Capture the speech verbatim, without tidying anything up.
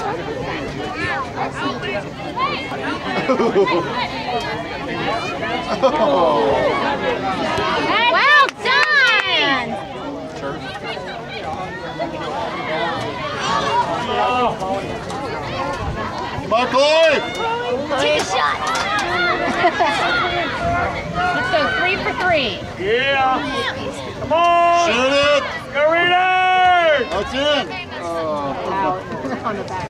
Well done! Come on, Chloe! Take a shot! Let's go three for three. Yeah! Come on! Shoot it! Go Raiders! That's in! Out on the back.